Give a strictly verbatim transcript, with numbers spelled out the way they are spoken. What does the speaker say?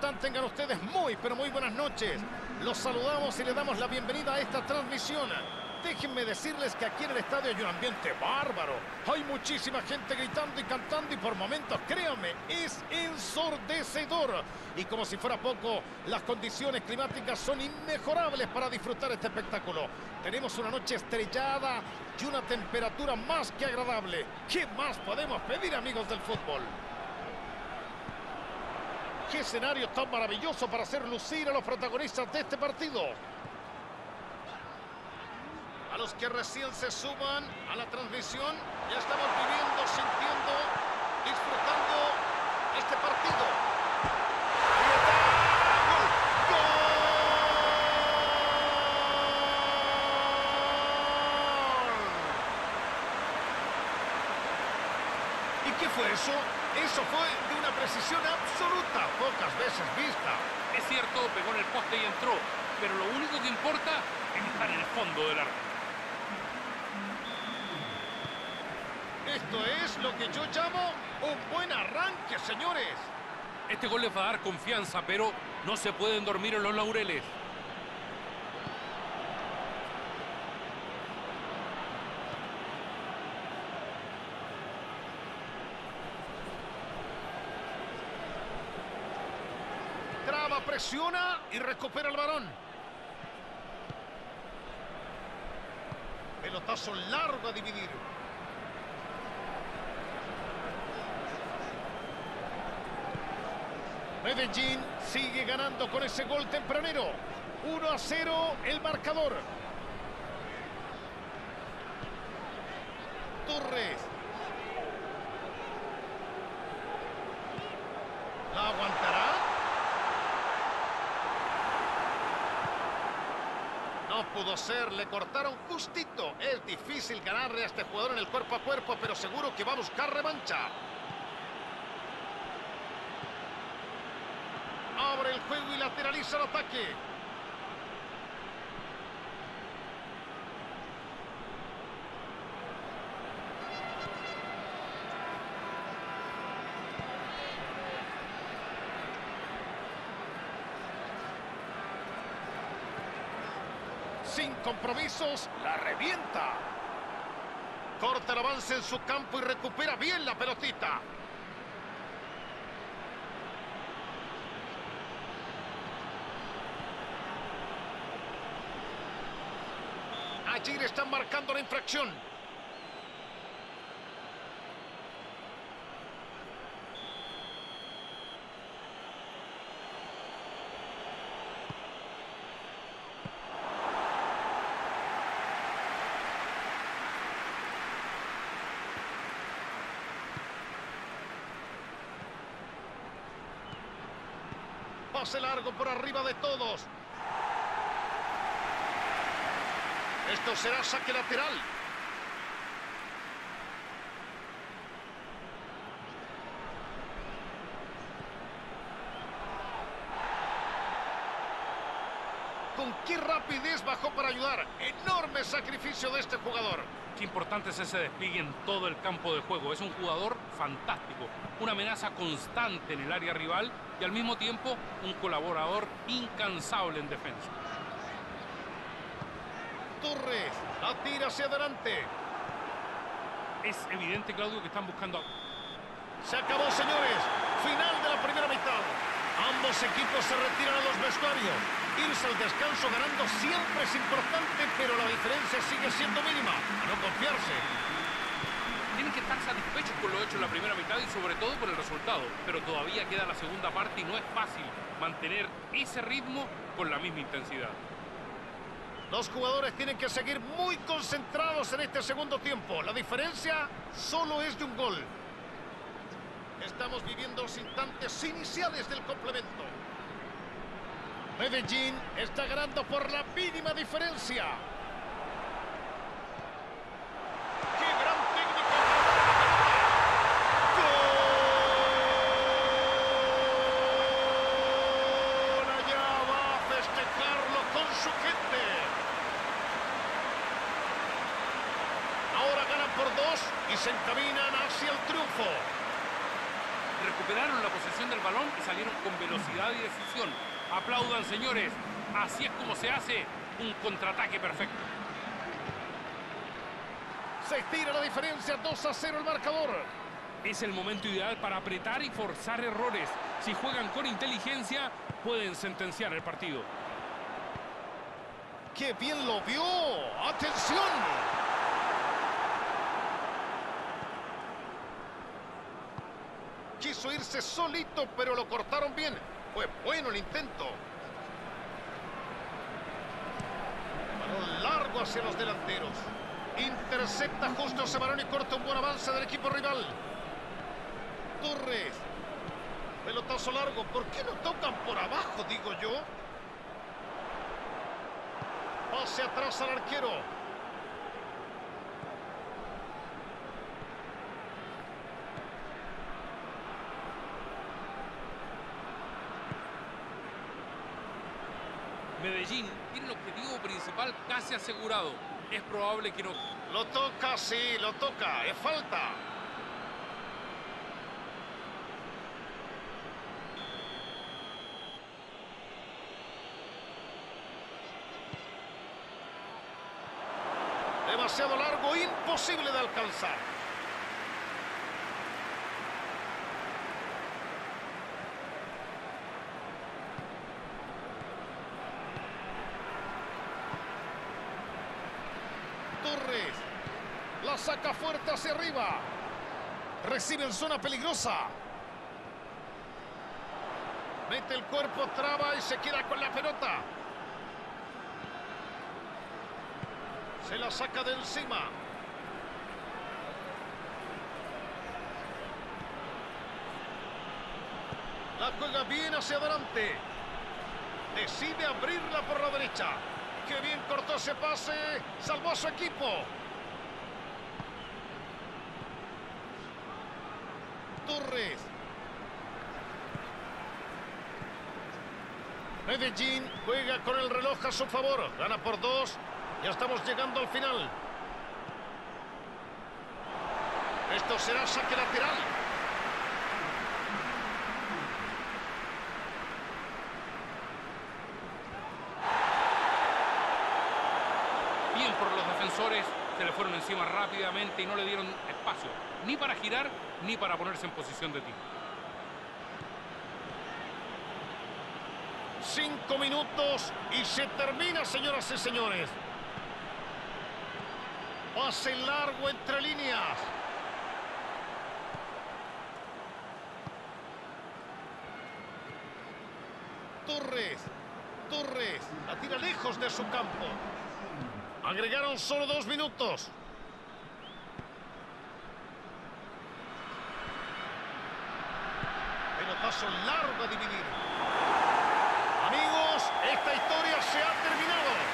están? Tengan ustedes muy, pero muy buenas noches. Los saludamos y le damos la bienvenida a esta transmisión. Déjenme decirles que aquí en el estadio hay un ambiente bárbaro. Hay muchísima gente gritando y cantando y por momentos, créanme, es ensordecedor. Y como si fuera poco, las condiciones climáticas son inmejorables para disfrutar este espectáculo. Tenemos una noche estrellada y una temperatura más que agradable. ¿Qué más podemos pedir, amigos del fútbol? ¡Qué escenario tan maravilloso para hacer lucir a los protagonistas de este partido! A los que recién se suman a la transmisión, ya estamos viviendo, sintiendo, disfrutando este partido. Ahí está. ¡Gol! ¡Gol! ¿Y qué fue eso? Eso fue de una precisión absoluta, pocas veces vista. Es cierto, pegó en el poste y entró, pero lo único que importa es estar en el fondo del arco. Esto es lo que yo llamo un buen arranque, señores. Este gol les va a dar confianza, pero no se pueden dormir en los laureles. Traba, presiona y recupera el balón. Pelotazo largo a dividir. Medellín sigue ganando con ese gol tempranero. uno a cero el marcador. Torres. ¿La aguantará? No pudo ser, le cortaron justito. Es difícil ganarle a este jugador en el cuerpo a cuerpo, pero seguro que va a buscar revancha. Abre el juego y lateraliza el ataque. Sin compromisos, la revienta. Corta el avance en su campo y recupera bien la pelotita. Allí le están marcando la infracción. Pase largo por arriba de todos. Esto será saque lateral. Con qué rapidez bajó para ayudar. Enorme sacrificio de este jugador. Qué importante es ese despliegue en todo el campo de juego. Es un jugador fantástico. Una amenaza constante en el área rival y al mismo tiempo un colaborador incansable en defensa. Torres, la tira hacia adelante. Es evidente, Claudio, que están buscando... Se acabó, señores. Final de la primera mitad. Ambos equipos se retiran a los vestuarios. Irse al descanso ganando siempre es importante, pero la diferencia sigue siendo mínima. A no confiarse. Tienen que estar satisfechos con lo hecho en la primera mitad y sobre todo por el resultado. Pero todavía queda la segunda parte y no es fácil mantener ese ritmo con la misma intensidad. Los jugadores tienen que seguir muy concentrados en este segundo tiempo. La diferencia solo es de un gol. Estamos viviendo los instantes iniciales del complemento. Medellín está ganando por la mínima diferencia. ¡Qué gran técnica! ¡Gol! Allá va a festejarlo con su gente. Ahora ganan por dos y se encaminan hacia el triunfo. Recuperaron la posesión del balón y salieron con velocidad y decisión. Aplaudan, señores. Así es como se hace un contraataque perfecto. Se estira la diferencia, dos a cero el marcador. Es el momento ideal para apretar y forzar errores. Si juegan con inteligencia, pueden sentenciar el partido. ¡Qué bien lo vio! ¡Atención! Quiso irse solito, pero lo cortaron bien. Fue bueno el intento. Balón largo hacia los delanteros. Intercepta justo ese balón y corta un buen avance del equipo rival. Torres. Pelotazo largo. ¿Por qué no tocan por abajo, digo yo? Pase atrás al arquero. Medellín tiene el objetivo principal casi asegurado. Es probable que no... Lo toca, sí, lo toca. Es falta. Demasiado largo, imposible de alcanzar. Torres. La saca fuerte hacia arriba. Recibe en zona peligrosa. Mete el cuerpo, traba y se queda con la pelota. Se la saca de encima. La juega bien hacia adelante. Decide abrirla por la derecha. ¡Qué bien cortó ese pase! ¡Salvó a su equipo! Torres. Medellín juega con el reloj a su favor. Gana por dos. Ya estamos llegando al final. Esto será saque lateral. Bien por los defensores, se le fueron encima rápidamente y no le dieron espacio, ni para girar, ni para ponerse en posición de tiro. Cinco minutos y se termina, señoras y señores. Pase largo entre líneas. Torres. Torres. La tira lejos de su campo. Agregaron solo dos minutos. Pelotazo largo a dividir. Amigos, esta historia se ha terminado.